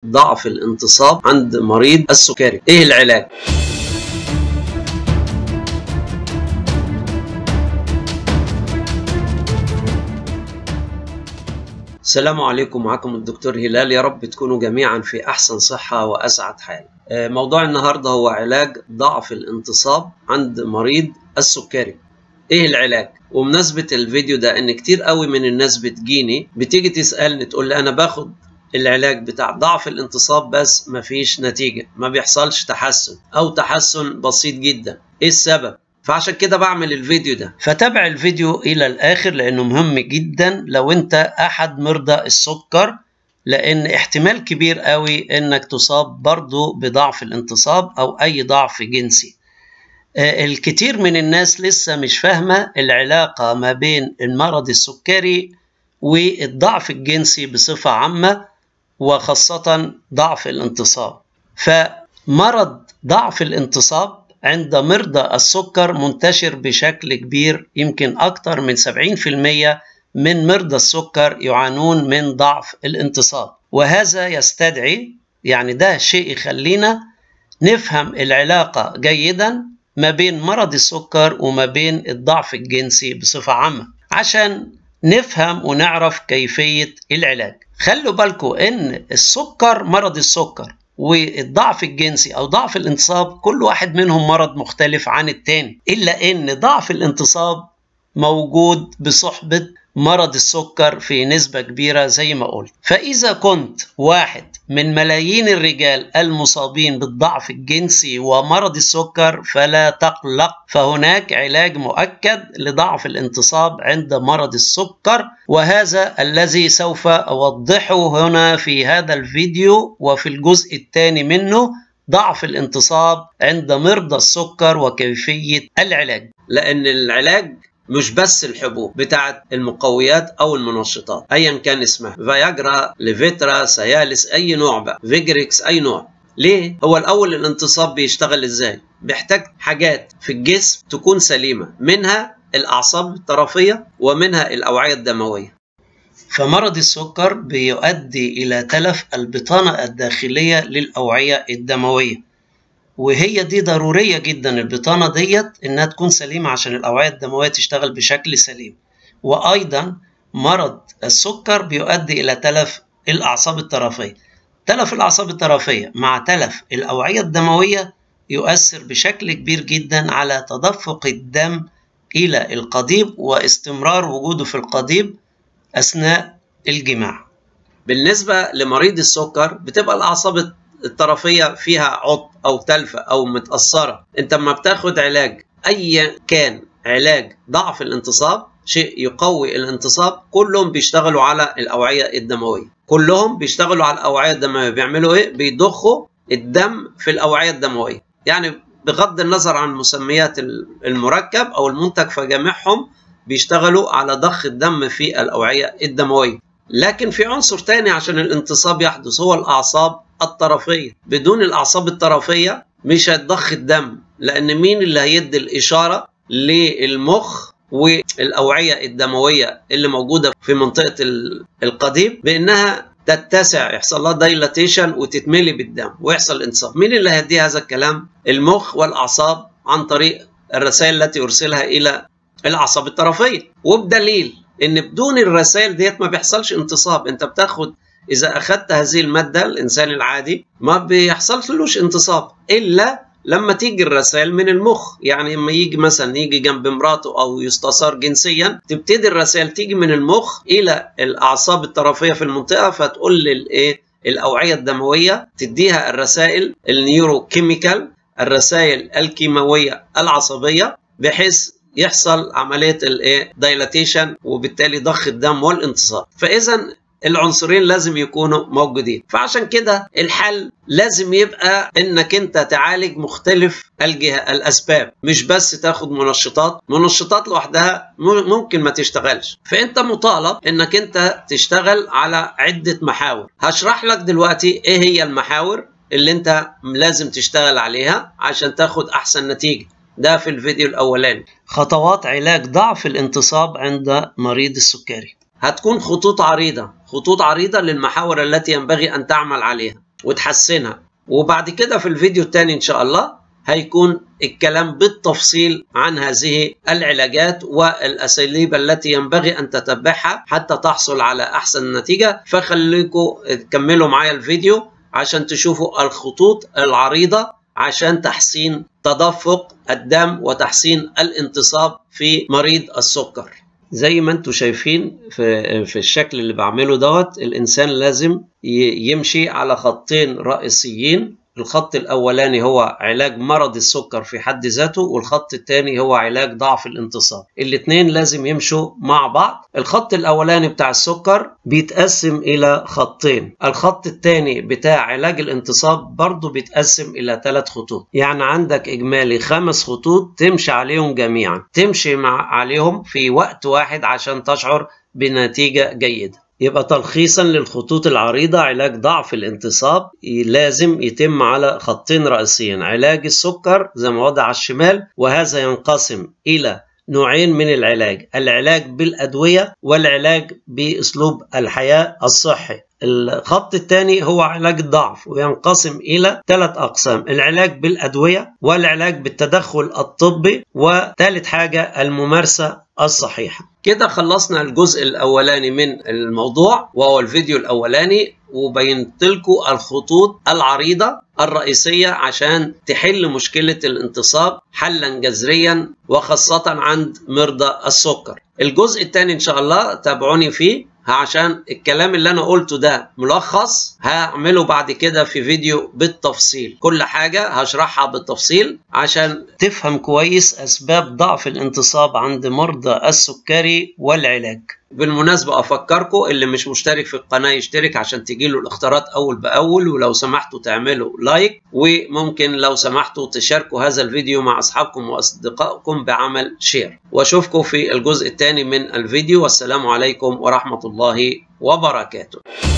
ضعف الانتصاب عند مريض السكري. ايه العلاج؟ السلام عليكم، معكم الدكتور هلال. يا رب تكونوا جميعا في احسن صحة واسعد حال. موضوع النهاردة هو علاج ضعف الانتصاب عند مريض السكري. ايه العلاج؟ ومناسبة الفيديو ده ان كتير قوي من الناس بتيجي تسألني تقول لي انا باخد العلاج بتاع ضعف الانتصاب بس مفيش نتيجة، ما بيحصلش تحسن او تحسن بسيط جدا. ايه السبب؟ فعشان كده بعمل الفيديو ده، فتابع الفيديو الى الاخر لانه مهم جدا لو انت احد مرضى السكر، لان احتمال كبير قوي انك تصاب برضو بضعف الانتصاب او اي ضعف جنسي. الكثير من الناس لسه مش فاهمة العلاقة ما بين المرض السكري والضعف الجنسي بصفة عامة، وخاصة ضعف الانتصاب. فمرض ضعف الانتصاب عند مرضى السكر منتشر بشكل كبير، يمكن أكثر من 70% من مرضى السكر يعانون من ضعف الانتصاب. وهذا يستدعي، يعني ده شيء يخلينا نفهم العلاقة جيدا ما بين مرض السكر وما بين الضعف الجنسي بصفة عامة، عشان نفهم ونعرف كيفية العلاج. خلوا بالكم ان السكر، مرض السكر والضعف الجنسي او ضعف الانتصاب، كل واحد منهم مرض مختلف عن التاني، الا ان ضعف الانتصاب موجود بصحبة مرض السكر في نسبة كبيرة زي ما قلت. فإذا كنت واحد من ملايين الرجال المصابين بالضعف الجنسي ومرض السكر فلا تقلق، فهناك علاج مؤكد لضعف الانتصاب عند مرض السكر، وهذا الذي سوف أوضحه هنا في هذا الفيديو وفي الجزء الثاني منه، ضعف الانتصاب عند مرضى السكر وكيفية العلاج. لأن العلاج مش بس الحبوب بتاعت المقويات او المنشطات ايا كان اسمها، فياجرا، ليفيترا، سيالس، اي نوع بقى، فيجريكس، اي نوع. ليه؟ هو الاول الانتصاب بيشتغل ازاي؟ بيحتاج حاجات في الجسم تكون سليمة، منها الاعصاب الطرفية ومنها الاوعية الدموية. فمرض السكر بيؤدي الى تلف البطانة الداخلية للاوعية الدموية، وهي دي ضرورية جدا، البطانة ديت انها تكون سليمة عشان الاوعية الدموية تشتغل بشكل سليم. وايضا مرض السكر بيؤدي الى تلف الاعصاب الطرفية. تلف الاعصاب الطرفية مع تلف الاوعية الدموية يؤثر بشكل كبير جدا على تدفق الدم الى القضيب واستمرار وجوده في القضيب اثناء الجماع. بالنسبة لمريض السكر بتبقى الاعصاب الطرفية فيها عطب أو تلفة أو متأثرة. أنت لما بتاخد علاج أي كان، علاج ضعف الانتصاب، شيء يقوي الانتصاب، كلهم بيشتغلوا على الأوعية الدموية. كلهم بيشتغلوا على الأوعية الدموية. بيعملوا إيه؟ بيضخوا الدم في الأوعية الدموية. يعني بغض النظر عن مسميات المركب أو المنتج، فجميعهم بيشتغلوا على ضخ الدم في الأوعية الدموية. لكن في عنصر تاني عشان الانتصاب يحدث، هو الأعصاب الطرفية. بدون الأعصاب الطرفية مش هيتضخ الدم، لأن مين اللي هيدي الإشارة للمخ والأوعية الدموية اللي موجودة في منطقة القضيب بأنها تتسع، يحصل لها دايلاتيشن وتتملي بالدم ويحصل انتصاب؟ مين اللي هيدي هذا الكلام؟ المخ والأعصاب، عن طريق الرسائل التي يرسلها إلى الأعصاب الطرفية. وبدليل ان بدون الرسائل ديت ما بيحصلش انتصاب. انت بتاخد، اذا اخدت هذه المادة، الانسان العادي ما بيحصلش انتصاب الا لما تيجي الرسائل من المخ. يعني لما يجي مثلا يجي جنب مراته او يستثار جنسيا، تبتدي الرسائل تيجي من المخ الى الاعصاب الطرفية في المنطقة، فتقول للايه، الاوعية الدموية تديها الرسائل النيوروكيميكال، الرسائل الكيماوية العصبية، بحيث يحصل عملية الايه، دايلاتيشن، وبالتالي ضخ الدم والانتصاب. فاذا العنصرين لازم يكونوا موجودين. فعشان كده الحل لازم يبقى انك انت تعالج مختلف الاسباب، مش بس تاخد منشطات لوحدها ممكن ما تشتغلش. فانت مطالب انك انت تشتغل على عدة محاور. هشرح لك دلوقتي ايه هي المحاور اللي انت لازم تشتغل عليها عشان تاخد احسن نتيجة. ده في الفيديو الأولاني. خطوات علاج ضعف الانتصاب عند مريض السكري. هتكون خطوط عريضة للمحاور التي ينبغي أن تعمل عليها. وتحسنها. وبعد كده في الفيديو الثاني إن شاء الله هيكون الكلام بالتفصيل عن هذه العلاجات والأساليب التي ينبغي أن تتبعها حتى تحصل على أحسن نتيجة. فخليكم تكملوا معايا الفيديو عشان تشوفوا الخطوط العريضة عشان تحسين تدفق الدم وتحسين الانتصاب في مريض السكر. زي ما انتم شايفين في الشكل اللي بعمله دوت، الإنسان لازم يمشي على خطين رئيسيين. الخط الأولاني هو علاج مرض السكر في حد ذاته، والخط الثاني هو علاج ضعف الانتصاب. الاثنين لازم يمشوا مع بعض. الخط الأولاني بتاع السكر بيتقسم إلى خطين، الخط الثاني بتاع علاج الانتصاب برضو بيتقسم إلى 3 خطوط. يعني عندك إجمالي 5 خطوط تمشي عليهم جميعا، تمشي عليهم في وقت واحد عشان تشعر بنتيجة جيدة. يبقى تلخيصا للخطوط العريضة، علاج ضعف الانتصاب لازم يتم على خطين رئيسيين: علاج السكر زي ما وضع على الشمال، وهذا ينقسم إلى نوعين من العلاج: العلاج بالأدوية والعلاج بأسلوب الحياة الصحي. الخط الثاني هو علاج الضعف وينقسم إلى 3 أقسام: العلاج بالأدوية والعلاج بالتدخل الطبي، وثالث حاجة الممارسة الصحيحة. كده خلصنا الجزء الأولاني من الموضوع وهو الفيديو الأولاني، وبينت لكم الخطوط العريضة الرئيسية عشان تحل مشكلة الانتصاب حلا جذريا وخاصة عند مرضى السكر. الجزء الثاني إن شاء الله تابعوني فيه، عشان الكلام اللي أنا قلته ده ملخص هعمله بعد كده في فيديو بالتفصيل. كل حاجة هشرحها بالتفصيل عشان تفهم كويس أسباب ضعف الانتصاب عند مرضى السكري والعلاج. بالمناسبة أفكركم اللي مش مشترك في القناة يشترك عشان تجيله الاختيارات أول بأول، ولو سمحتوا تعملوا لايك، وممكن لو سمحتوا تشاركوا هذا الفيديو مع أصحابكم وأصدقائكم بعمل شير. وأشوفكم في الجزء الثاني من الفيديو، والسلام عليكم ورحمة الله وبركاته.